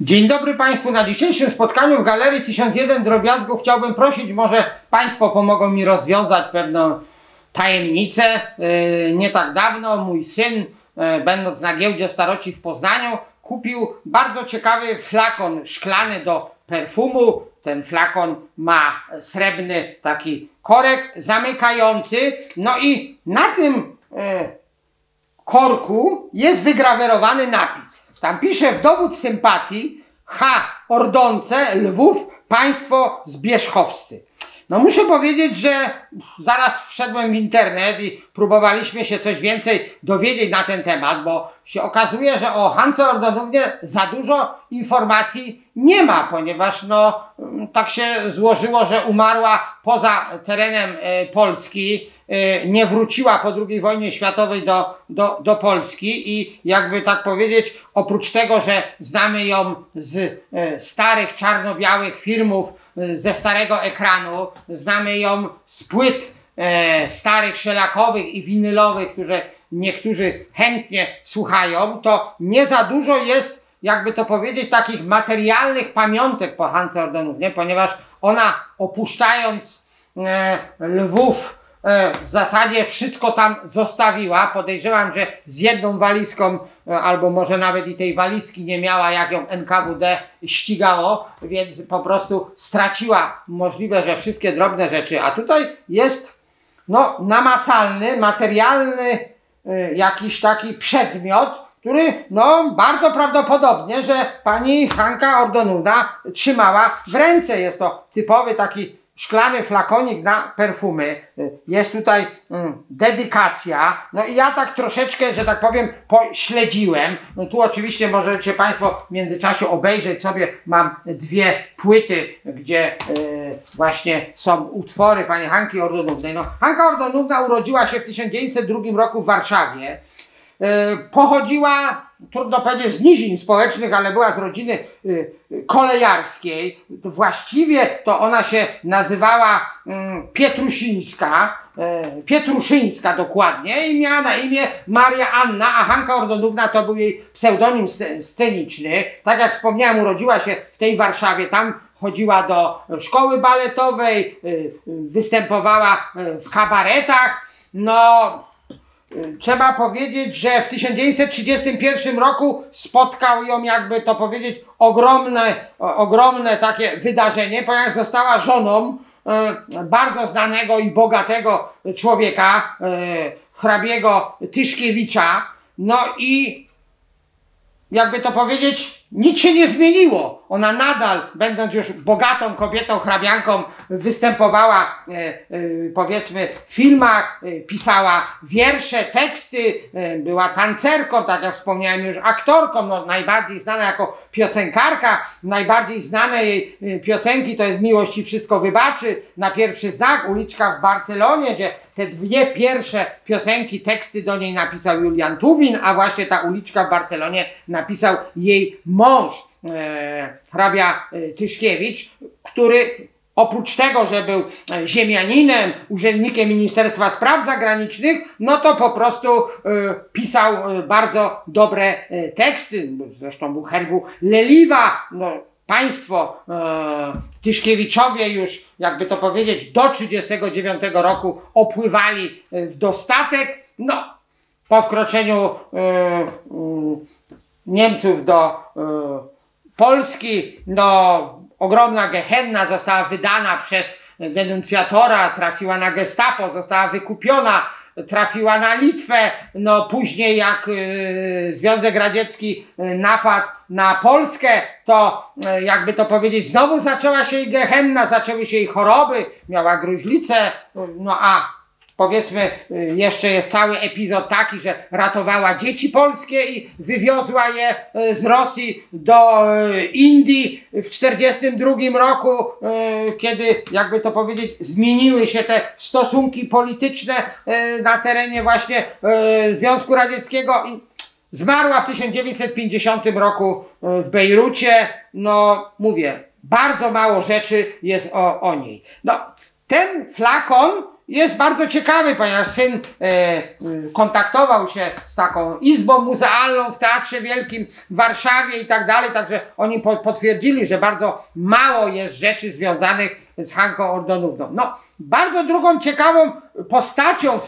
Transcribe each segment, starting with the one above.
Dzień dobry Państwu. Na dzisiejszym spotkaniu w Galerii 1001 Drobiazgów chciałbym prosić, może Państwo pomogą mi rozwiązać pewną tajemnicę. Nie tak dawno mój syn, będąc na giełdzie staroci w Poznaniu, kupił bardzo ciekawy flakon szklany do perfumu. Ten flakon ma srebrny taki korek zamykający. No i na tym korku jest wygrawerowany napis. Tam pisze: w dowód sympatii H. Ordonce, Lwów, państwo zbierzchowscy. No muszę powiedzieć, że zaraz wszedłem w internet i próbowaliśmy się coś więcej dowiedzieć na ten temat, bo się okazuje, że o Hance Ordonównie za dużo informacji nie ma, ponieważ no tak się złożyło, że umarła poza terenem Polski, nie wróciła po II wojnie światowej do Polski i jakby tak powiedzieć, oprócz tego, że znamy ją z starych czarno-białych filmów, ze starego ekranu, znamy ją z płyt starych szelakowych i winylowych, które niektórzy chętnie słuchają, to nie za dużo jest, jakby to powiedzieć, takich materialnych pamiątek po Hance Ordonównie, ponieważ ona, opuszczając Lwów, w zasadzie wszystko tam zostawiła. Podejrzewam, że z jedną walizką, albo może nawet i tej walizki nie miała, jak ją NKWD ścigało, więc po prostu straciła możliwe, że wszystkie drobne rzeczy. A tutaj jest no namacalny, materialny jakiś taki przedmiot, który no bardzo prawdopodobnie, że pani Hanka Ordonówna trzymała w ręce. Jest to typowy taki szklany flakonik na perfumy. Jest tutaj dedykacja. No i ja tak troszeczkę, że tak powiem, pośledziłem. No tu oczywiście możecie Państwo w międzyczasie obejrzeć sobie. Mam dwie płyty, gdzie właśnie są utwory pani Hanki Ordonównej. No, Hanka Ordonówna urodziła się w 1902 roku w Warszawie. Pochodziła, trudno powiedzieć, z nizin społecznych, ale była z rodziny kolejarskiej. Właściwie to ona się nazywała Pietruszyńska dokładnie, i miała na imię Maria Anna, a Hanka Ordonówna to był jej pseudonim sceniczny. Tak jak wspomniałem, urodziła się w tej Warszawie, tam chodziła do szkoły baletowej, występowała w kabaretach. No trzeba powiedzieć, że w 1931 roku spotkał ją, jakby to powiedzieć, ogromne takie wydarzenie, ponieważ została żoną bardzo znanego i bogatego człowieka, hrabiego Tyszkiewicza. No i jakby to powiedzieć, nic się nie zmieniło. Ona nadal, będąc już bogatą kobietą, hrabianką, występowała powiedzmy w filmach, pisała wiersze, teksty, była tancerką, tak jak wspomniałem już, aktorką, no, najbardziej znana jako piosenkarka. Najbardziej znane jej piosenki to jest Miłość i wszystko wybaczy, Na pierwszy znak, Uliczka w Barcelonie, gdzie te dwie pierwsze piosenki, teksty do niej napisał Julian Tuwim, a właśnie ta Uliczka w Barcelonie napisał jej mąż, hrabia Tyszkiewicz, który oprócz tego, że był ziemianinem, urzędnikiem Ministerstwa Spraw Zagranicznych, no to po prostu pisał bardzo dobre teksty. Zresztą był herbu Leliwa. No, państwo Tyszkiewiczowie już, jakby to powiedzieć, do 1939 roku opływali w dostatek. No, po wkroczeniu Niemców do Polski, no ogromna gehenna została wydana przez denuncjatora, trafiła na gestapo, została wykupiona, trafiła na Litwę. No później jak Związek Radziecki napadł na Polskę, to jakby to powiedzieć, znowu zaczęła się jej gehenna, zaczęły się jej choroby, miała gruźlicę, no a powiedzmy, jeszcze jest cały epizod taki, że ratowała dzieci polskie i wywiozła je z Rosji do Indii w 1942 roku, kiedy, jakby to powiedzieć, zmieniły się te stosunki polityczne na terenie właśnie Związku Radzieckiego i zmarła w 1950 roku w Bejrucie. No mówię, bardzo mało rzeczy jest o niej. No, ten flakon jest bardzo ciekawy, ponieważ syn kontaktował się z taką izbą muzealną w Teatrze Wielkim w Warszawie i tak dalej, także oni potwierdzili, że bardzo mało jest rzeczy związanych z Hanką Ordonówną. No, bardzo drugą ciekawą postacią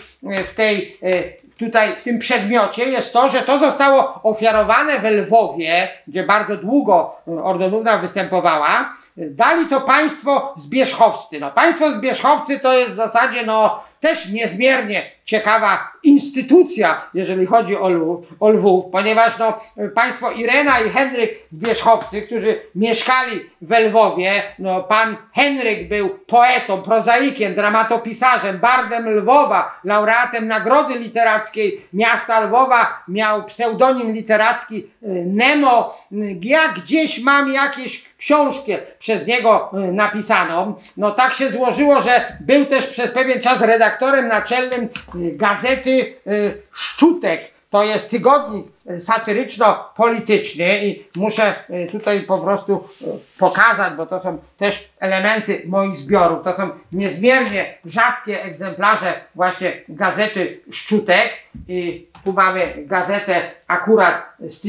tutaj w tym przedmiocie jest to, że to zostało ofiarowane we Lwowie, gdzie bardzo długo Ordonówna występowała. Dali to państwo zbierzchowscy. No, państwo zbierzchowcy to jest w zasadzie też niezmiernie ciekawa instytucja, jeżeli chodzi o Lwów, ponieważ państwo Irena i Henryk Zbierzchowcy, którzy mieszkali we Lwowie, pan Henryk był poetą, prozaikiem, dramatopisarzem, bardem Lwowa, laureatem Nagrody Literackiej Miasta Lwowa, miał pseudonim literacki Nemo. Ja gdzieś mam jakieś książkę przez niego napisaną. No tak się złożyło, że był też przez pewien czas redaktorem naczelnym gazety Szczutek. To jest tygodnik satyryczno-polityczny i muszę tutaj po prostu pokazać, bo to są też elementy moich zbiorów. To są niezmiernie rzadkie egzemplarze właśnie gazety Szczutek. I tu mamy gazetę akurat z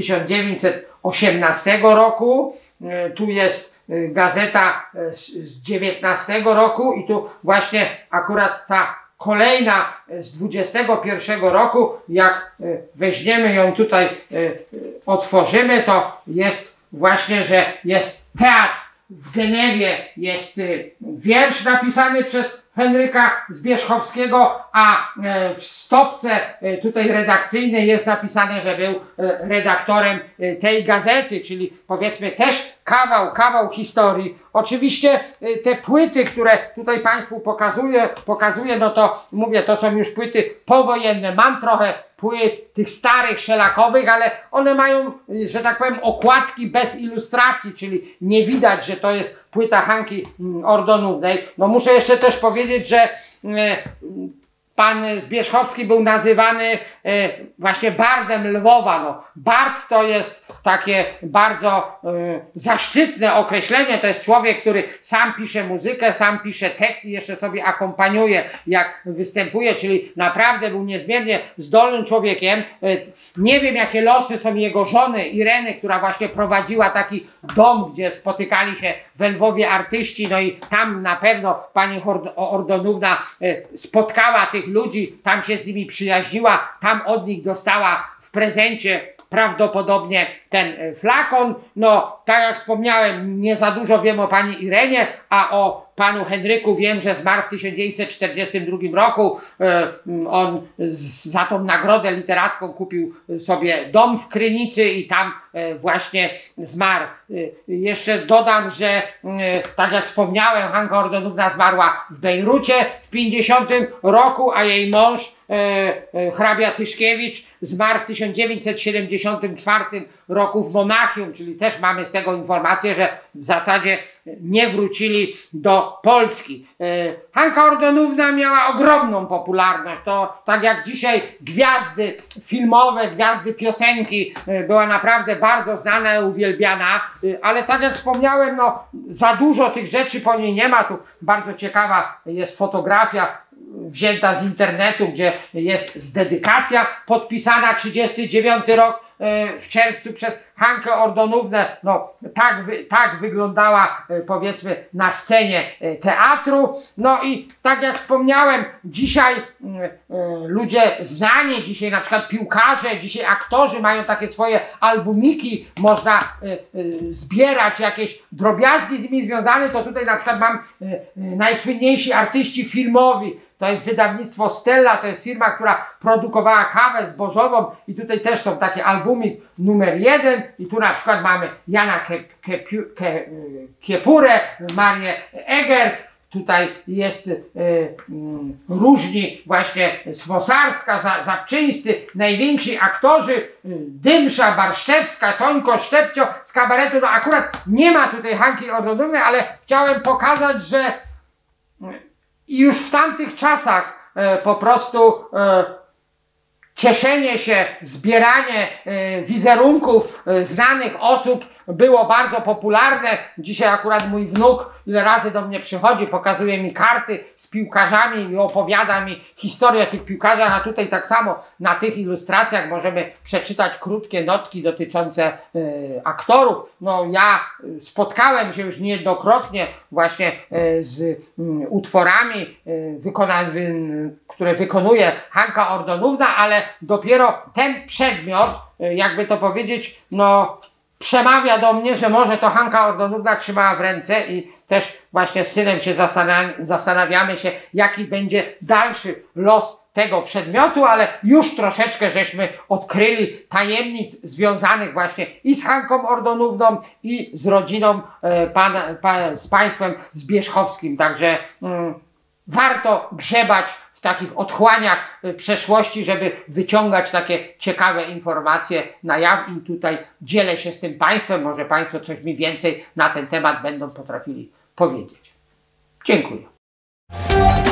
1918 roku. Tu jest gazeta z 19 roku i tu właśnie akurat ta kolejna z 21 roku, jak weźmiemy ją tutaj, otworzymy, to jest właśnie, że jest teatr w Genewie, jest wiersz napisany przez Henryka Zbierzchowskiego, a w stopce tutaj redakcyjnej jest napisane, że był redaktorem tej gazety, czyli powiedzmy też kawał historii. Oczywiście te płyty, które tutaj Państwu pokazuję, no to mówię, to są już płyty powojenne. Mam trochę płyt tych starych, szelakowych, ale one mają, że tak powiem, okładki bez ilustracji, czyli nie widać, że to jest płyta Hanki Ordonównej. No muszę jeszcze też powiedzieć, że pan Zbierzchowski był nazywany właśnie bardem Lwowa. No, bard to jest takie bardzo zaszczytne określenie. To jest człowiek, który sam pisze muzykę, sam pisze tekst i jeszcze sobie akompaniuje, jak występuje, czyli naprawdę był niezmiernie zdolnym człowiekiem. Nie wiem, jakie losy są jego żony Ireny, która właśnie prowadziła taki dom, gdzie spotykali się we Lwowie artyści, no i tam na pewno pani Ordonówna spotkała tych ludzi, tam się z nimi przyjaźniła, tam od nich dostała w prezencie prawdopodobnie ten flakon. No, tak jak wspomniałem, nie za dużo wiem o pani Irenie, a o panu Henryku wiem, że zmarł w 1942 roku. On za tą nagrodę literacką kupił sobie dom w Krynicy i tam właśnie zmarł. Jeszcze dodam, że tak jak wspomniałem, Hanka Ordonówna zmarła w Bejrucie w 50 roku, a jej mąż hrabia Tyszkiewicz zmarł w 1974 roku w Monachium, czyli też mamy z tego informację, że w zasadzie nie wrócili do Polski. Hanka Ordonówna miała ogromną popularność. To tak jak dzisiaj gwiazdy filmowe, gwiazdy piosenki, była naprawdę bardzo znana i uwielbiana, ale tak jak wspomniałem, no za dużo tych rzeczy po niej nie ma. Tu bardzo ciekawa jest fotografia wzięta z internetu, gdzie jest dedykacja podpisana 39 rok w czerwcu przez Hankę Ordonownę. No tak wyglądała powiedzmy na scenie teatru. No i tak jak wspomniałem, dzisiaj ludzie znani, dzisiaj na przykład piłkarze, dzisiaj aktorzy mają takie swoje albumiki, można zbierać jakieś drobiazgi z nimi związane. To tutaj na przykład mam najsłynniejsi artyści filmowi. To jest wydawnictwo Stella, to jest firma, która produkowała kawę zbożową i tutaj też są takie albumik numer 1 i tu na przykład mamy Jana Kiepurę, Marię Egert, tutaj jest różni właśnie Swosarska, Zabczyńscy, najwięksi aktorzy, Dymsza, Barszczewska, Tońko, Szczepcio z kabaretu. No akurat nie ma tutaj Hanki Ordonównej, ale chciałem pokazać, że i już w tamtych czasach po prostu cieszenie się, zbieranie wizerunków znanych osób było bardzo popularne. Dzisiaj akurat mój wnuk ile razy do mnie przychodzi, pokazuje mi karty z piłkarzami i opowiada mi historię o tych piłkarzach, a tutaj tak samo na tych ilustracjach możemy przeczytać krótkie notki dotyczące aktorów. No ja spotkałem się już niejednokrotnie właśnie z utworami, które wykonuje Hanka Ordonówna, ale dopiero ten przedmiot, jakby to powiedzieć, no przemawia do mnie, że może to Hanka Ordonówna trzymała w ręce i też właśnie z synem się zastanawiamy się, jaki będzie dalszy los tego przedmiotu, ale już troszeczkę żeśmy odkryli tajemnic związanych właśnie i z Hanką Ordonówną i z rodziną, z państwem zbierzchowskim. Także warto grzebać w takich otchłaniach przeszłości, żeby wyciągać takie ciekawe informacje na jaw i tutaj dzielę się z tym państwem. Może państwo coś mi więcej na ten temat będą potrafili powiedzieć. Dziękuję.